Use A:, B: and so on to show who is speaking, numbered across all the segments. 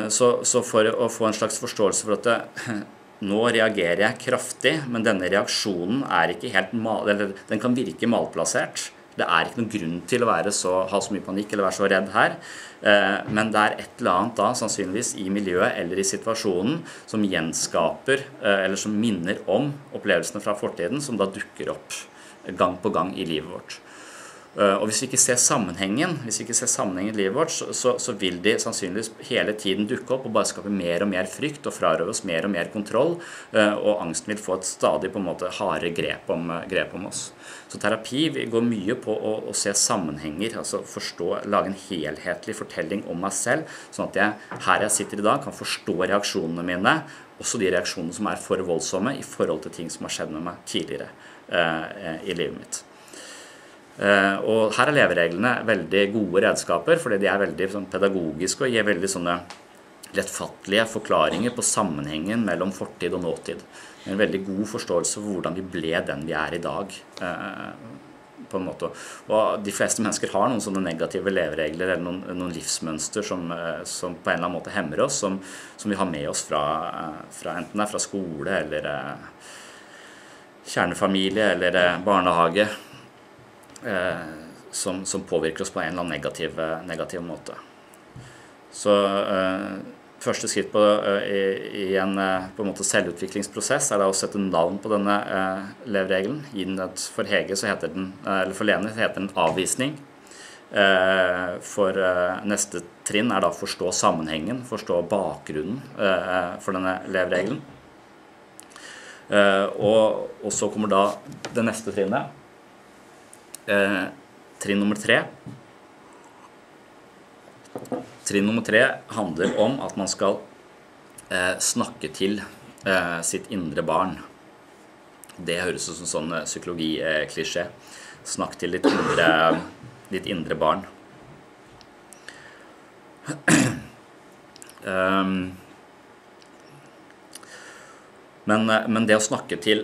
A: Så for å få en slags forståelse for at nå reagerer jeg kraftig, men denne reaksjonen er ikke helt eller den kan virke malplassert. Det er ikke noen grunn til å ha så mye panikk eller være så redd her, men det er et eller annet da, sannsynligvis i miljøet eller i situasjonen, som gjenskaper, eller som minner om opplevelsene fra fortiden, som da dukker opp gang på gang i livet vårt. Og hvis vi ikke ser sammenhengen, i livet vårt, så vil de sannsynligvis hele tiden dukke opp og bare skape mer og mer frykt og frarøve oss mer og mer kontroll, og angsten vil få et stadig på en måte hardere grep om oss. Så terapi går mye på å se sammenhenger, altså lage en helhetlig fortelling om meg selv, sånn at her jeg sitter i dag kan forstå reaksjonene mine, også de reaksjonene som er for voldsomme i forhold til ting som har skjedd med meg tidligere i livet mitt. Og her er levereglene veldig gode redskaper, fordi de er veldig pedagogiske og gir veldig sånne lettfattelige forklaringer på sammenhengen mellom fortid og nåtid. En veldig god forståelse for hvordan vi ble den vi er i dag, på en måte. Og de fleste mennesker har noen sånne negative leveregler eller noen livsmønster som på en eller annen måte hemmer oss, som vi har med oss fra enten det er fra skole eller kjernefamilie eller barnehage, som påvirker oss på en eller annen negativ måte. Så første skritt i en på en måte selvutviklingsprosess er da å sette navn på denne leveregelen. For Hege så heter den, eller for Lene heter den avvisning. For neste trinn er da å forstå sammenhengen, forstå bakgrunnen for denne leveregelen. Og så kommer da det neste trinnet. Trinn nummer 3. Trinn nummer 3 handler om at man skal snakke til sitt indre barn. Det høres ut som sånn psykologiklisjé. Snakk til ditt indre barn. Men det å snakke til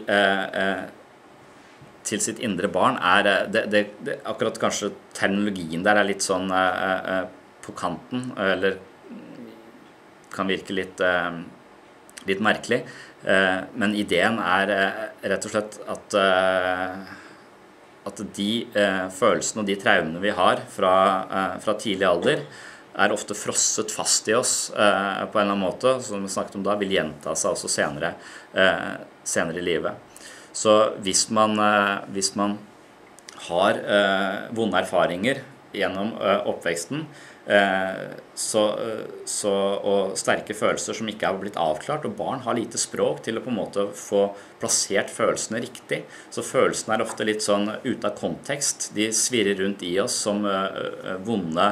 A: sitt indre barn akkurat kanskje terminologien der er litt sånn på kanten, eller kan virke litt merkelig, men ideen er rett og slett at de følelsene og de traumene vi har fra tidlig alder er ofte frosset fast i oss på en eller annen måte, som vi snakket om da, vil gjenta seg også senere i livet. Så hvis man har vonde erfaringer gjennom oppveksten, og sterke følelser som ikke har blitt avklart, og barn har lite språk til å på en måte få plassert følelsene riktig, så følelsene er ofte litt sånn ute av kontekst. De svirrer rundt i oss som vonde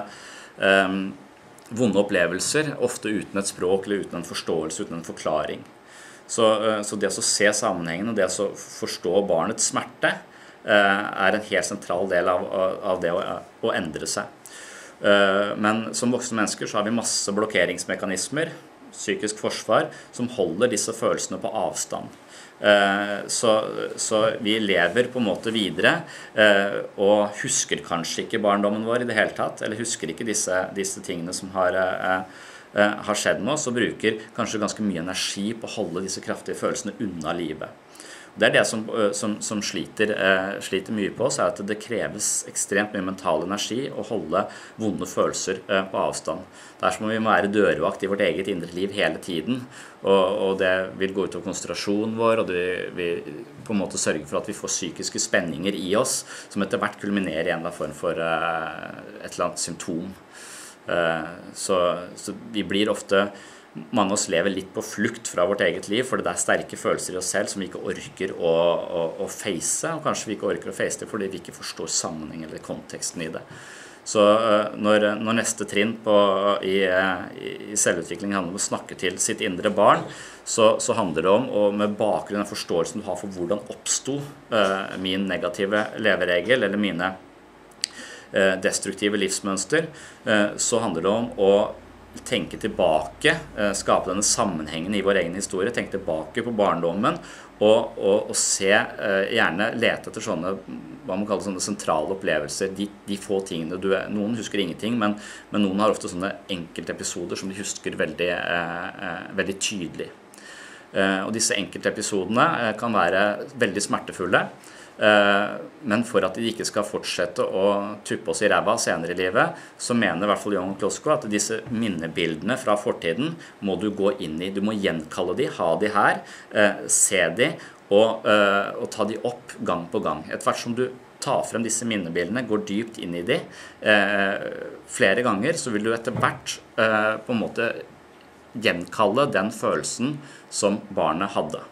A: opplevelser, ofte uten et språk eller uten en forståelse, uten en forklaring. Så det å se sammenhengen og det å forstå barnets smerte er en helt sentral del av det å endre seg. Men som voksne mennesker så har vi masse blokkeringsmekanismer, psykisk forsvar, som holder disse følelsene på avstand. Så vi lever på en måte videre og husker kanskje ikke barndommen vår i det hele tatt, eller husker ikke disse tingene som har skjedd med oss, og bruker kanskje ganske mye energi på å holde disse kraftige følelsene unna livet. Det er det som sliter mye på oss, er at det kreves ekstremt mye mental energi å holde vonde følelser på avstand. Det er som om vi må være dørvakt i vårt eget indre liv hele tiden, og det vil gå ut over konsentrasjonen vår, og det vil på en måte sørge for at vi får psykiske spenninger i oss, som etter hvert kulminerer i en eller annen form for et eller annet symptom. Så vi blir ofte, mange av oss lever litt på flukt fra vårt eget liv, fordi det er sterke følelser i oss selv som vi ikke orker å face, og kanskje vi ikke orker å face det fordi vi ikke forstår sammenheng eller konteksten i det. Så når neste trinn i selvutvikling handler om å snakke til sitt indre barn, så handler det om, og med bakgrunn av forståelsen du har for hvordan oppstod min negative leveregel, eller mine destruktive livsmønster, så handler det om å tenke tilbake, skape denne sammenhengen i vår egen historie, tenke tilbake på barndommen, og se, gjerne lete etter sånne, hva man kaller sånne sentrale opplevelser, de få tingene noen husker ingenting, men noen har ofte sånne enkeltepisoder som de husker veldig, veldig tydelig. Og disse enkeltepisodene kan være veldig smertefulle, men for at de ikke skal fortsette å tuppe oss i ræva senere i livet, så mener i hvert fall Young og Klosko at disse minnebildene fra fortiden må du gå inn i. Du må gjenkalle de, ha de her, se de og ta de opp gang på gang. Etter hvert som du tar frem disse minnebildene, går dypt inn i de flere ganger, så vil du etter hvert på en måte gjenkalle den følelsen som barnet hadde.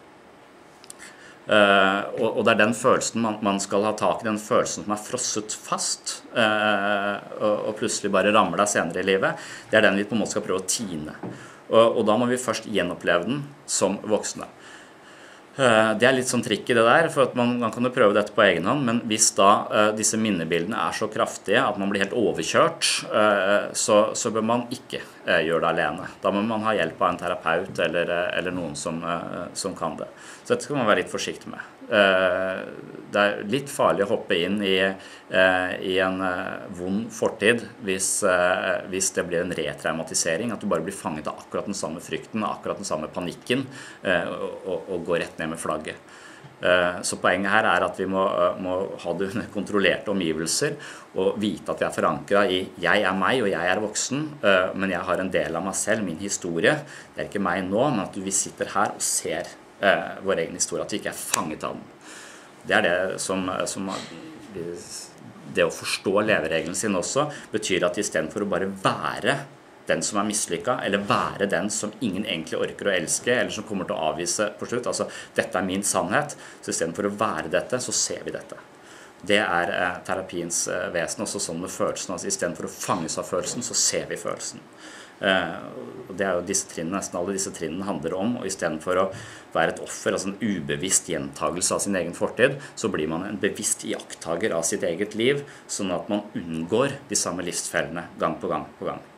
A: Og det den følelsen man skal ha tak i, den følelsen som frosset fast og plutselig bare ramler deg senere i livet, det den vi på en måte skal prøve å tine. Og da må vi først gjenoppleve den som voksne. Det litt sånn trikk i det der, for at man kan jo prøve dette på egen hånd, men hvis da disse minnebildene så kraftige at man blir helt overkjørt, så bør man ikke gjøre det alene. Da må man ha hjelp av en terapeut eller noen som kan det. Så dette skal man være litt forsiktig med. Det litt farlig å hoppe inn i en vond fortid hvis det blir en retraumatisering, at du bare blir fanget av akkurat den samme frykten, akkurat den samme panikken, og går rett ned med flagget. Så poenget her at vi må ha det under kontrollerte omgivelser og vite at vi forankret i jeg meg og jeg voksen, men jeg har en del av meg selv, min historie. Det ikke meg nå, men at vi sitter her og ser vår egen historie, at vi ikke fanget av den. Det det som det å forstå leveregelen sin også, betyr at i stedet for å bare være den som mislykket, eller være den som ingen egentlig orker å elske, eller som kommer til å avvise på slutt, altså dette min sannhet, så i stedet for å være dette, så ser vi dette. Det terapiens vesen, også sånn med følelsen, altså i stedet for å fanges av følelsen, så ser vi følelsen. Og det jo disse trinnene, nesten alle disse trinnene handler om, og i stedet for å være et offer, altså en ubevisst gjentagelse av sin egen fortid, så blir man en bevisst iakttager av sitt eget liv, sånn at man unngår de samme livsfellene gang på gang på gang.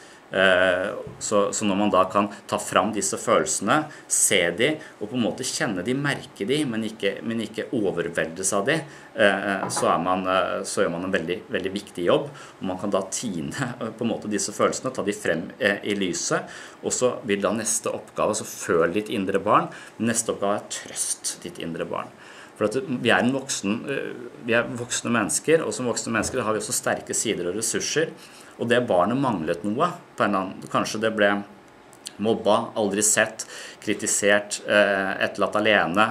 A: Så når man da kan ta fram disse følelsene, se de, og på en måte kjenne de, merke de, men ikke overveldes av de, så gjør man en veldig, veldig viktig jobb, og man kan da tine på en måte disse følelsene, ta de frem i lyset, og så vil da neste oppgave, så føl ditt indre barn, neste oppgave trøst ditt indre barn. For at vi vi voksne mennesker, og som voksne mennesker har vi også sterke sider og ressurser, og det barnet manglet noe på en eller annen. Kanskje det ble mobba, aldri sett, kritisert, etterlatt alene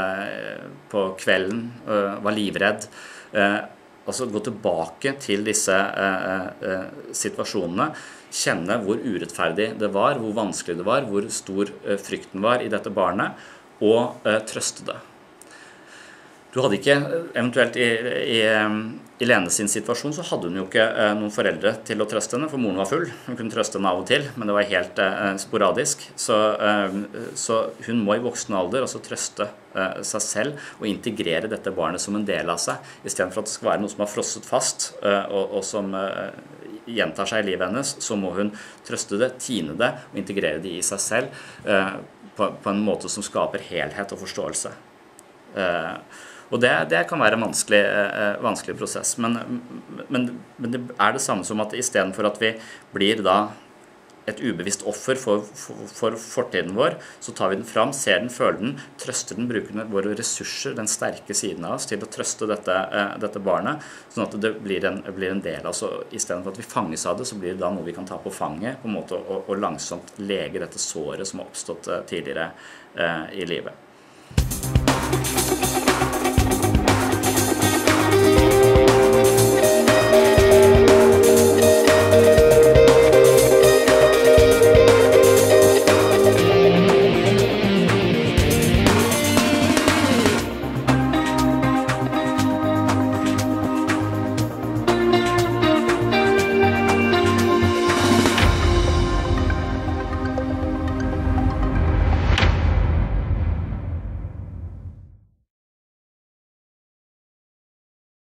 A: på kvelden, var livredd. Altså gå tilbake til disse situasjonene, kjenne hvor urettferdig det var, hvor vanskelig det var, hvor stor frykten var i dette barnet, og trøste det. Du hadde ikke, eventuelt i Lene sin situasjon, så hadde hun jo ikke noen foreldre til å trøste henne, for moren var full. Hun kunne trøste henne av og til, men det var helt sporadisk. Så hun må i voksen alder også trøste seg selv og integrere dette barnet som en del av seg, i stedet for at det skal være noe som har frosset fast og som gjentar seg i livet hennes, så må hun trøste det, tine det og integrere det i seg selv på en måte som skaper helhet og forståelse. Og det kan være en vanskelig prosess, men det det samme som at i stedet for at vi blir da et ubevisst offer for fortiden vår, så tar vi den fram, ser den, føler den, trøster den, bruker våre ressurser, den sterke siden av oss, til å trøste dette barnet, sånn at det blir en del. Altså, i stedet for at vi fanges av det, så blir det da noe vi kan ta på fanget, på en måte, og langsomt lege dette såret som har oppstått tidligere i livet.